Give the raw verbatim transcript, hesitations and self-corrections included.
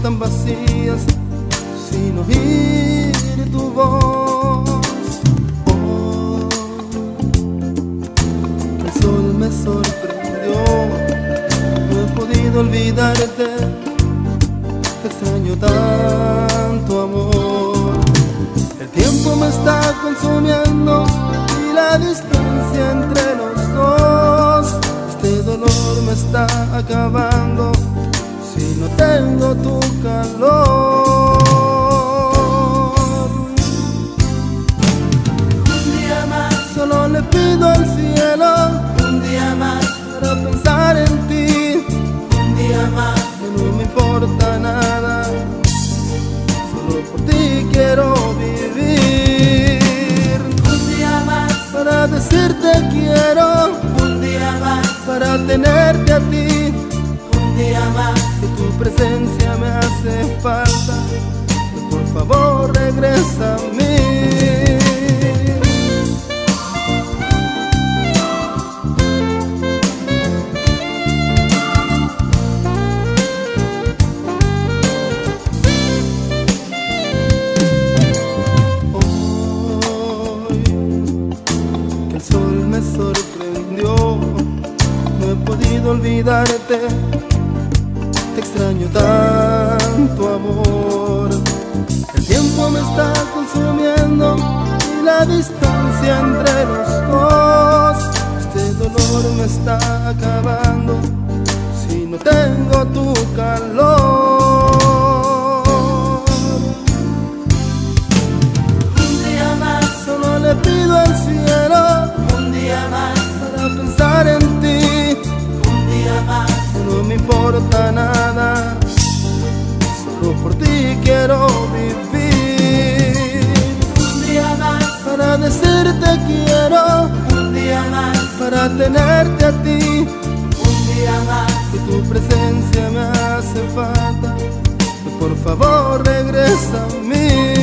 tan vacías sin oír tu voz. Oh, el sol me sorprendió, no he podido olvidarte, te extraño tanto, amor. El tiempo me está consumiendo y la distancia entre los dos, este dolor me está acabando si no tengo tu calor. Un día más, Solo le pido al cielo un día más, para pensar en ti, un día más, que no me importa nada, solo por ti quiero vivir. un día más, Para decirte quiero, un día más, para tenerte a ti, un día más. que tu presencia me hace falta, por favor regresa a mí. Sorprendió, no he podido olvidarte, te extraño tanto, amor. El tiempo me está consumiendo y la distancia entre los dos, este dolor me está acabando si no tengo tu calor. Un día más, Solo le pido al cielo un día más, para pensar en ti, un día más, que no me importa nada, solo por ti quiero vivir. un día más, Para decirte quiero, un día más, para tenerte a ti, un día más. que tu presencia me hace falta, que por favor regresa a mí.